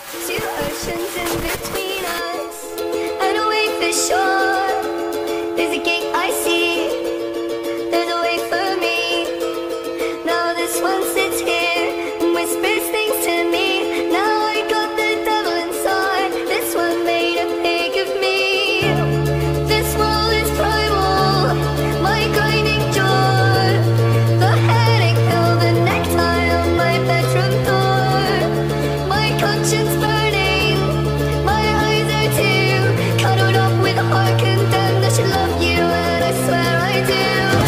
Two oceans in between us, and away for shore. There's a gate I see, there's a way for me. Now this one sits here and whispers things to me. Now I got the devil inside, this one made a pig of me. This world is primal, my grinding jaw, the headache pill, the necktie on my bedroom door. My conscience burning, my eyes are too cuddled up with a heart condemned. I should love you and I swear I do.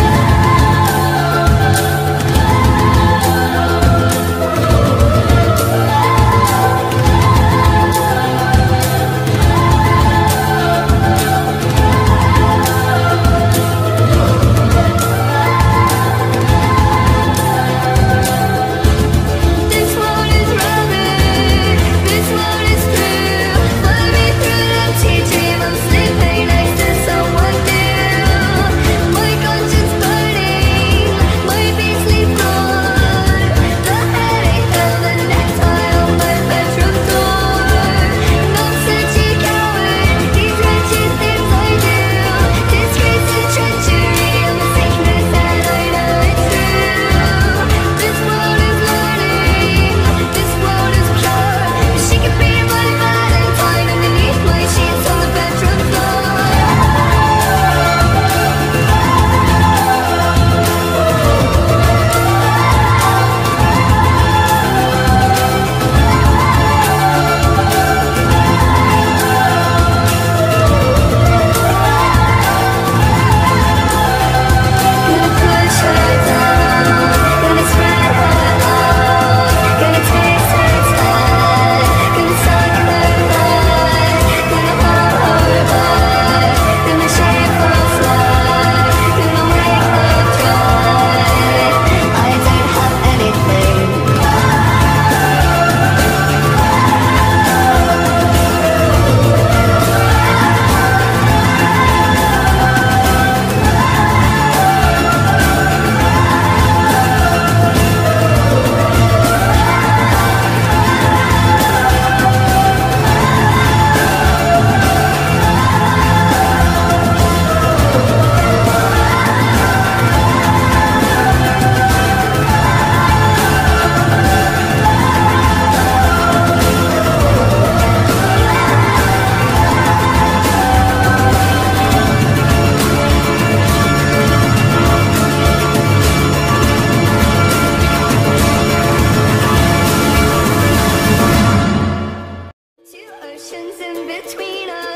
This world is rubber, this world is through. Fly me through an empty dream, I'm sleeping next to someone new. My conscience burning, my beastly blood, the headache of the necktie on my bedroom door. Not such a coward, these wretched things I do. Disgrace and treachery, I'm a sickness and I know it's true. This world is learning, this world is pure. She could be my Valentine underneath my sheets on the bedroom floor. Gonna push her down, gonna spread her out, gonna taste her tongue, gonna suck her blood, gonna hold her back, gonna shave her flag, gonna make her dry. I don't have anything. Two oceans in between us.